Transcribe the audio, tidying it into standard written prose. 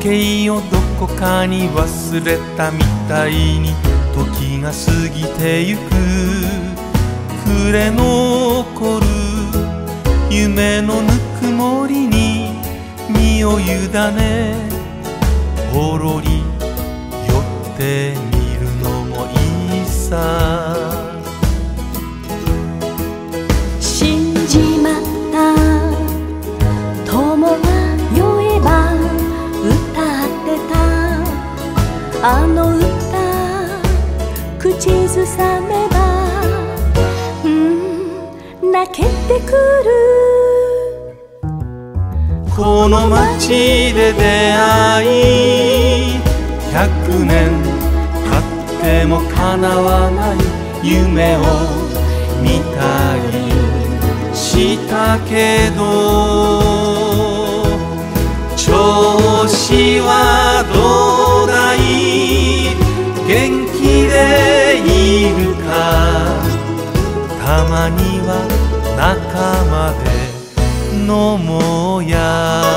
計をどこかに忘れたみたいに時が過ぎてゆく。暮れ残る夢のぬくもりに身を委ね、ほろり寄ってみるのもいいさ。 死んじまった友が酔えば歌ってたあの歌、口ずさめば泣けてくる。 この街で出会い、100年経っても叶わない夢を見たりしたけど、調子はどうだい、元気でいるか、たまには仲間で飲もうや。